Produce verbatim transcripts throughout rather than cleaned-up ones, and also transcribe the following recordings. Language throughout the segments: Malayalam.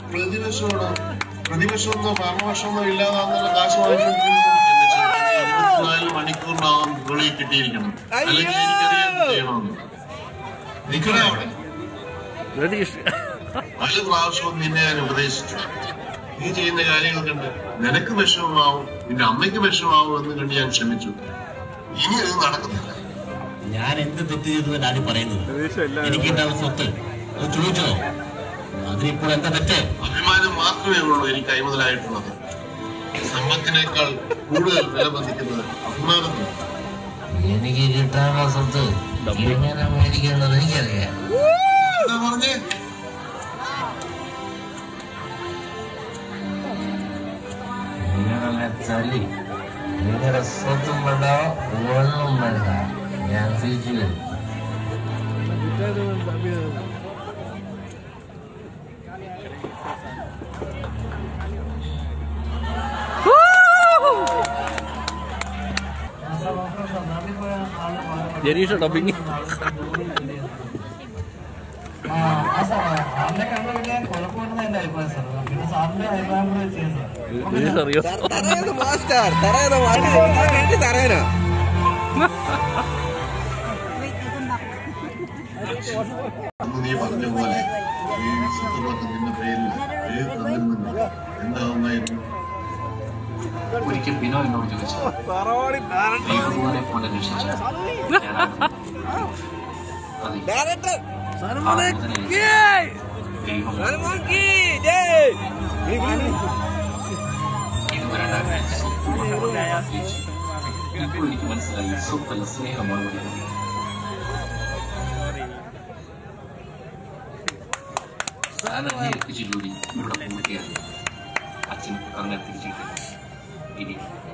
പ്രതിപക്ഷോട് പ്രതിപക്ഷമൊന്നും ഭരണപക്ഷമൊന്നും ഇല്ലാതാന്നുള്ള കാശ് വാങ്ങിച്ചുകൊണ്ടിരുന്നു. ഇരുപത്തിനാല് മണിക്കൂറിനകം ഗുളിക കിട്ടിയിരിക്കണം, അല്ലെങ്കിൽ എനിക്കറിയാൻ ചെയ്യണമെന്ന്. നിൽക്കണേ അവിടെ. പല പ്രാവശ്യവും നിന്നെ ഞാൻ ഉപദേശിച്ചു. നീ ചെയ്യുന്ന കാര്യങ്ങൾ കണ്ട് നിനക്ക് വിഷമമാവും, നിന്റെ അമ്മയ്ക്ക് വിഷമമാവും എന്ന് കണ്ട് ഞാൻ ക്ഷമിച്ചു. ഇനി അത് നടക്കുന്നില്ല. ഞാൻ എന്ത് തെറ്റ് ചെയ്തു എന്നാണ് പറയുന്നത്? എനിക്ക് എന്താണ് സ്വത്ത് ചോദിച്ചോ? അതിനിപ്പോൾ എന്താ തെറ്റ്? അഭിമാനം മാത്രമേ ഉള്ളൂ എനിക്ക് കൈമുതലായിട്ടുള്ളത്. സമ്പത്തിനേക്കാൾ കൂടുതൽ വില ബന്ധിക്കുന്നത് അഭിമാനത്തിന്. എനിക്ക് കിട്ടാനുള്ള സ്വത്ത് എങ്ങനെ മേടിക്കേണ്ടത് എനിക്കറിയാം. എന്താ പറഞ്ഞേ? നിങ്ങളെ തല്ലി നിങ്ങളുടെ സ്വത്തും വേണ്ട ഒന്നും വേണ്ട, ഞാൻ തിരിച്ചു വരും. ജനീഷ ഡബിങ് അന്ന് നീ പറഞ്ഞ പോലെ ഈ സ്വത്തുക്കളൊക്കെ നിന്റെ പേരിൽ എന്താവുന്നായിരുന്നു? ഒരിക്കൽ ബിനോ എന്നോട് ചോദിച്ചു, ദൈവദൂതനെ പോലെ രക്ഷിച്ച ഇപ്പോൾ എനിക്ക് മനസ്സിലായി, സ്വത്തല്ല സ്നേഹമാണ്. ഏൽപ്പിച്ച ജോലി ഇവിടെ പൂർത്തിയായി. അച്ഛൻ അങ്ങനെ തിരിച്ചിട്ടില്ല. ഇനി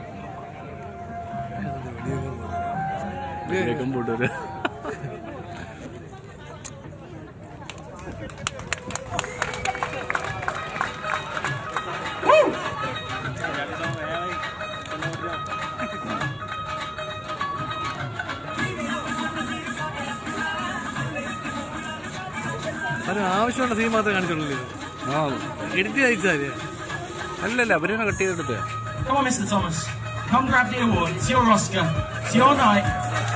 അത് ആവശ്യമുള്ള സീൻ മാത്രമേ കാണിച്ചുള്ളൂ. ആ എഡിറ്റ് അയച്ചാല് അല്ലല്ല അവരെ കട്ട് ചെയ്തെടുത്ത്. Come on, Mister Thomas. Come grab the award. It's your Oscar. It's your night.